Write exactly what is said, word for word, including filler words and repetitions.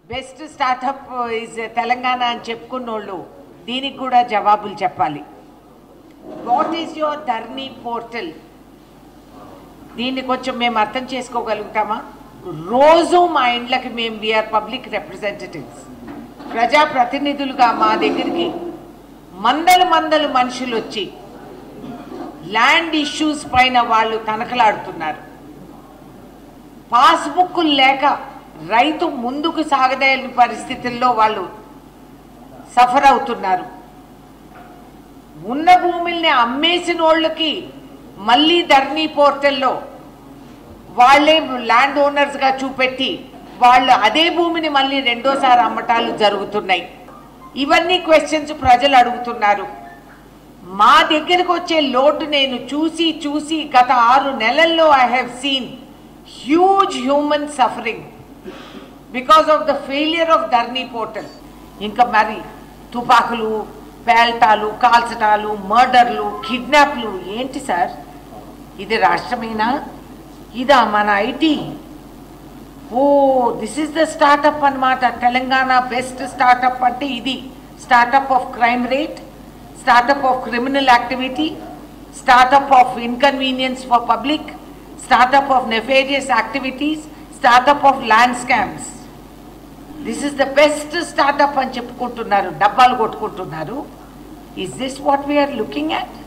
Best startup is Telangana అని చెప్పుకున్నోళ్ళు దీనికి కూడా జవాబులు చెప్పాలి. What is your Dharani portal? దీన్ని కొంచెం మేము అర్థం చేసుకోగలుగుతామా? రోజు మా ఇండ్లకి మేము వీఆర్ పబ్లిక్ రిప్రజెంటేటివ్స్, ప్రజాప్రతినిధులుగా మా దగ్గరికి మందలు మందలు మనుషులు వచ్చి ల్యాండ్ ఇష్యూస్ పైన వాళ్ళు తనకలాడుతున్నారు. పాస్బుక్కులు లేక రైతు ముందుకు సాగలేని పరిస్థితుల్లో వాళ్ళు సఫర్ అవుతున్నారు. ఉన్న భూముల్ని అమ్మేసిన వాళ్ళకి మళ్ళీ ధర్నీ పోర్టల్లో వాళ్ళే ల్యాండ్ ఓనర్స్గా చూపెట్టి వాళ్ళు అదే భూమిని మళ్ళీ రెండోసారి అమ్మటాలు జరుగుతున్నాయి. ఇవన్నీ క్వశ్చన్స్ ప్రజలు అడుగుతున్నారు. మా దగ్గరకు వచ్చే లోటు నేను చూసి చూసి గత ఆరు నెలల్లో I have seen huge human suffering because of the failure of Dharani portal. ఇంకా మరి తుపాకులు, పేల్టాలు, కాల్చటాలు, మర్డర్లు, కిడ్నాప్లు ఏంటి సార్? ఇది రాష్ట్రమేనా? ఇదా మన IT? Oh this is the startup అన్నమాట. తెలంగాణ బెస్ట్ స్టార్టప్ అంటే ఇది. Startup of crime rate, startup of criminal activity, startup of inconvenience for public, startup of nefarious activities, startup of land scams. This is the best startup అని చెప్పుకుంటున్నారు, డబ్బాలు కొట్టుకుంటున్నారు. Is this what we're looking at?